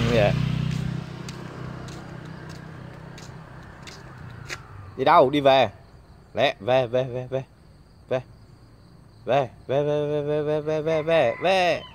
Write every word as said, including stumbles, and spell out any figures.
Dạ. Đi đâu? Đi về. Lẹ, về về về về. Về. Về về về về về về về về về.